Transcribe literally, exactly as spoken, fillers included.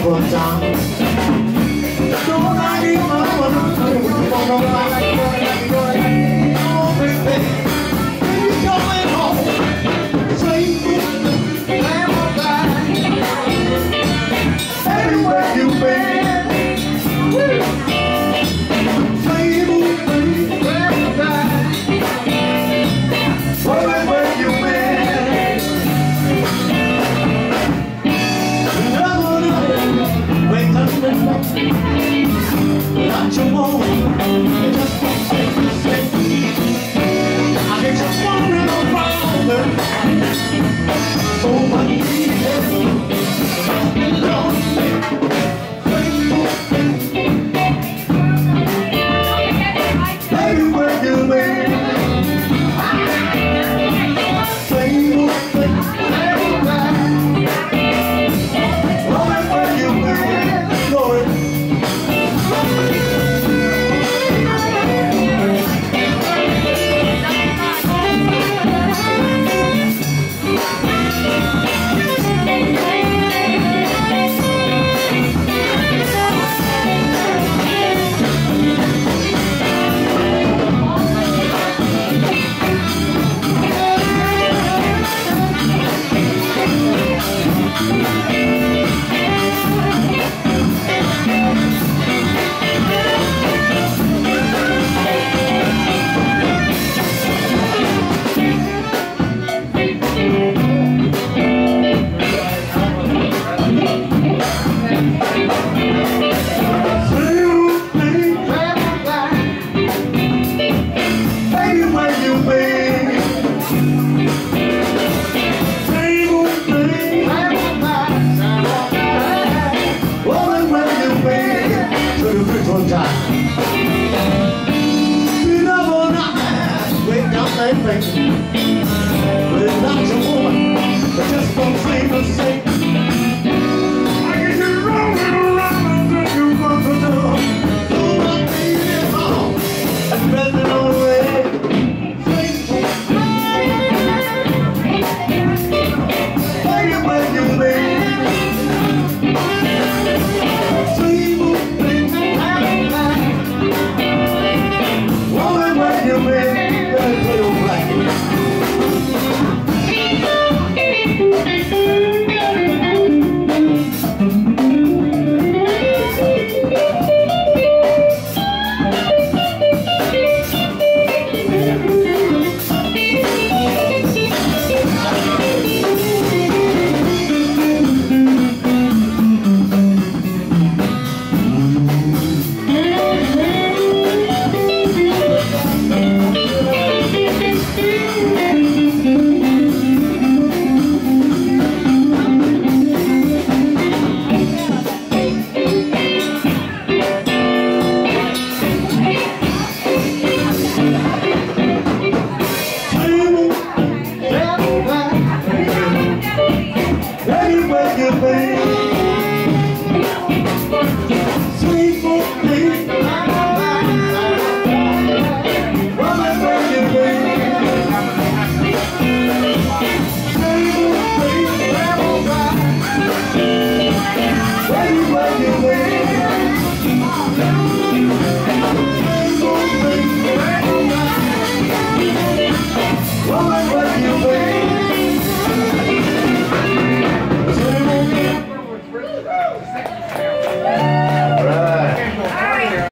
one time. Don't I need my money? Don't know why I like going. Oh, baby, you going home? Sweet lamb of God. Everywhere you been, sweet lamb of God. Everywhere you been, another night, wake up and not your own, it just won't stay the same. I get you wandering around so much easier. Don't baby, where you been? Same old thing, every time. Rolling where you been, Lord. Without your woman, it just won't seem the same.